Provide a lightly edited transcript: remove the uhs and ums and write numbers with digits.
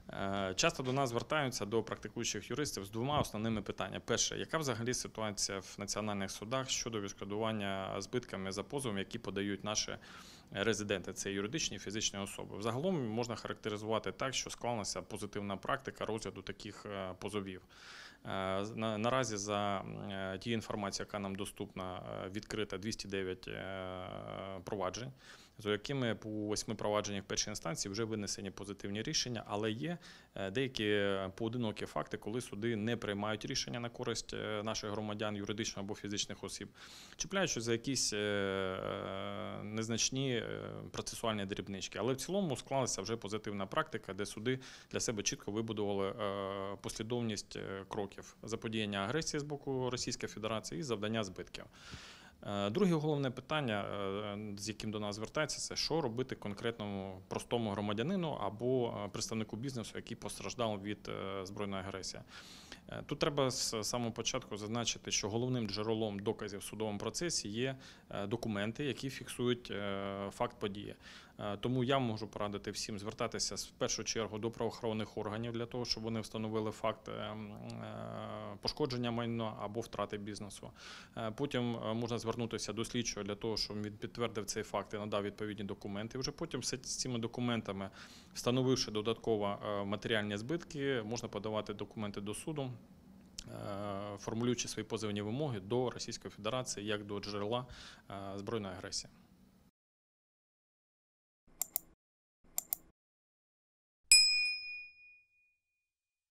Часто до нас звертаються, до практикуючих юристів, з двома основними питаннями. Перше, яка взагалі ситуація в національних судах щодо відшкодування збитками за позовом, які подають наші резиденти, це юридичні і фізичні особи. Взагалом можна характеризувати так, що склалася позитивна практика розгляду таких позовів. Наразі за тією інформацією, яка нам доступна, відкрито 209 проваджень, за якими по 8 провадженнях першої інстанції вже винесені позитивні рішення, але є деякі поодинокі факти, коли суди не приймають рішення на користь наших громадян, юридичних або фізичних осіб, чіпляючись за якісь незначні процесуальні дрібнички. Але в цілому склалася вже позитивна практика, де суди для себе чітко вибудували послідовність кроків: заподіяння агресії з боку Російської Федерації і завдання збитків. Друге головне питання, з яким до нас звертається, це що робити конкретному простому громадянину або представнику бізнесу, який постраждав від збройної агресії. Тут треба з самого початку зазначити, що головним джерелом доказів в судовому процесі є документи, які фіксують факт події. Тому я можу порадити всім звертатися в першу чергу до правоохоронних органів для того, щоб вони встановили факт пошкодження майна або втрати бізнесу. Потім можна звернутися до слідчого для того, щоб він підтвердив цей факт і надав відповідні документи. Вже потім з цими документами, встановивши додатково матеріальні збитки, можна подавати документи до суду, формулюючи свої позовні вимоги до Російської Федерації як до джерела збройної агресії.